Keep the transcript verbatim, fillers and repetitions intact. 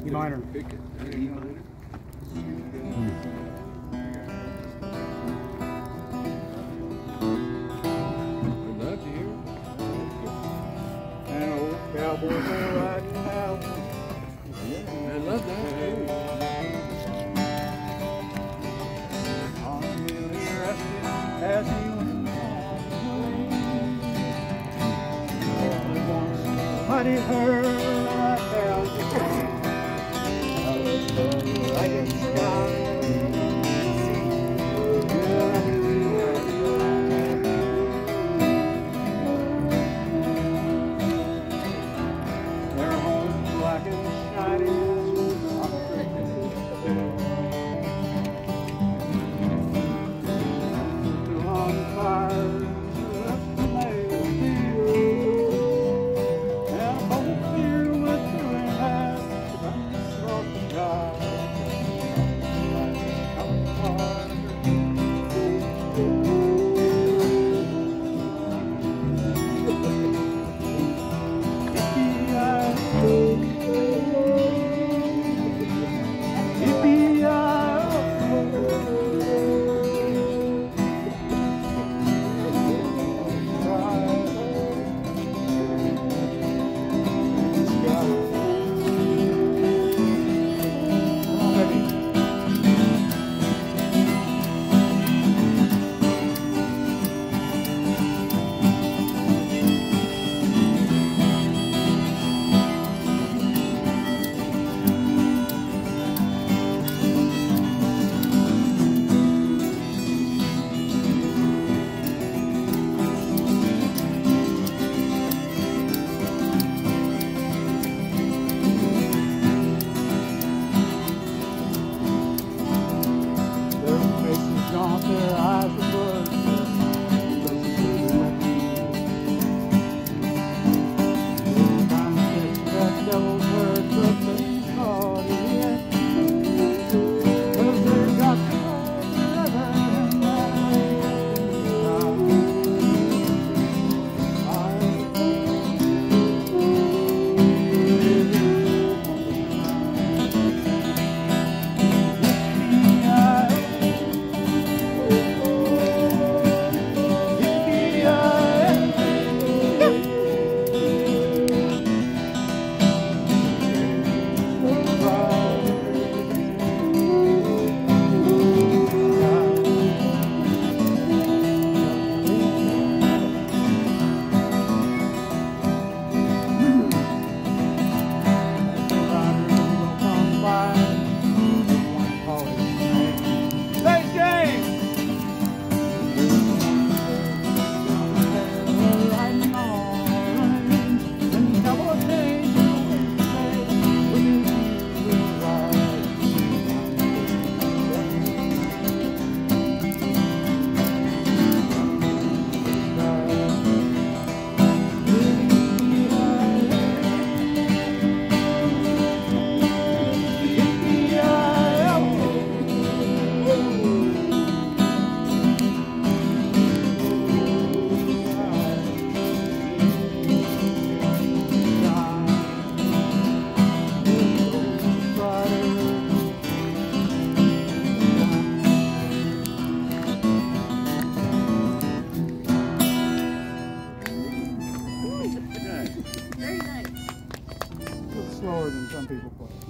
E minor. Pick it. E minor. I'd love to hear it. And old cowboy been riding out. Yeah, I love that too. I'm really rested as he went on. Only once I did her, I found the same. Like a sky. Their homes black and shiny. Their eyes were blurred. That devil's word, but they caught it yet. 'Cause they got forever in slower than some people play.